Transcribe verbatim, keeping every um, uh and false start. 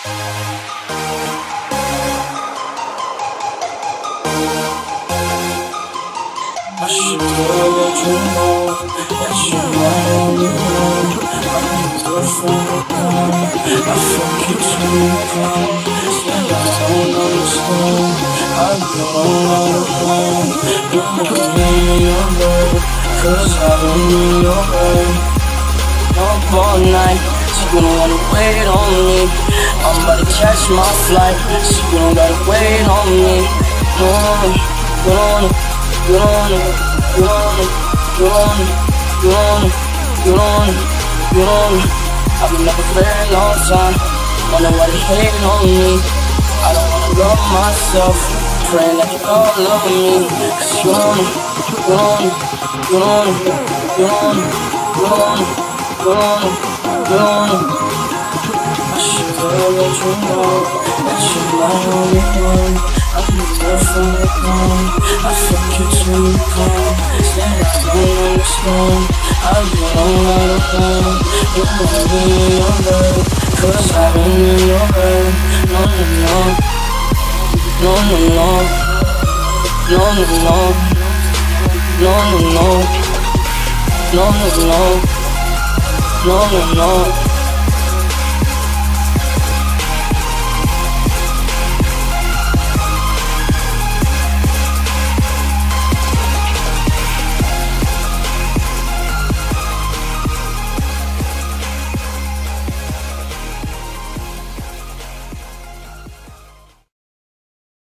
I should have let you know that you're my only one. I'm your girlfriend again. I fuck you till you come. Stand up, don't understand. I don't know how to plan. You're moving in your bed, cause I don't need your bed. Up all night, so you don't wanna wait on me. I'm about to catch my flight, so you don't gotta wait on me. No, you don't wanna, you don't wanna, you don't wanna, you don't wanna, you don't wanna, you don't wanna, you don't wanna. I've been up a very long time, wonder why they hating on me. I don't wanna love myself, praying that you all love me. Cause you don't wanna, you don't wanna, you don't wanna, you don't wanna, you don't wanna. You don't wanna, you don't wanna. I should have let you know that you're my only one. I'm your girlfriend again. I fuck you till you come. Stand up, don't understand. I don't know how to plan. You're moving in your bed, cause I don't need your bed. No, no, no. No, no, no. No, no, no. No, no, no. No, no, no. No, no, no.